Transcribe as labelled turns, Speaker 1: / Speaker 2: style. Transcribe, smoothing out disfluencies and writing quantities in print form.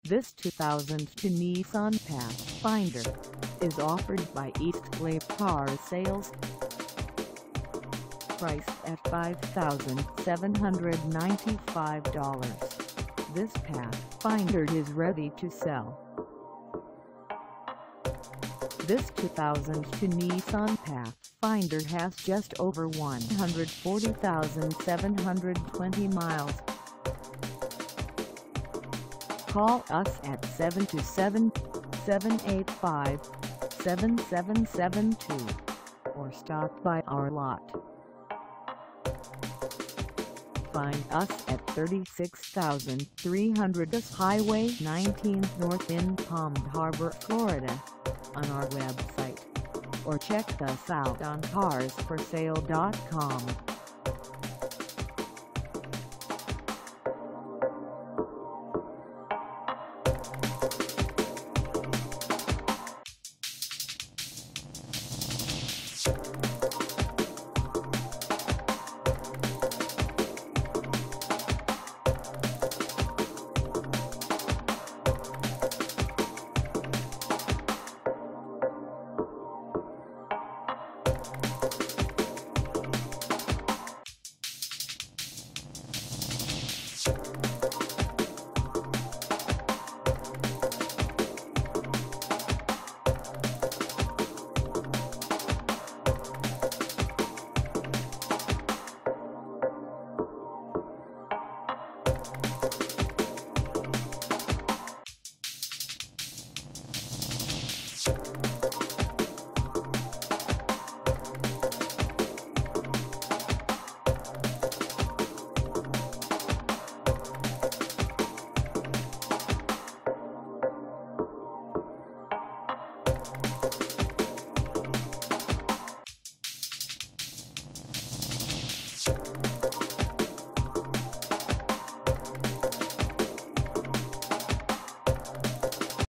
Speaker 1: This 2002 Nissan Pathfinder is offered by Eastlake Car Sales. Priced at $5,795, this Pathfinder is ready to sell. This 2002 Nissan Pathfinder has just over 140,720 miles. Call us at 727-785-7772 or stop by our lot. Find us at 36,300 Highway 19 North in Palm Harbor, Florida, on our website, or check us out on carsforsale.com.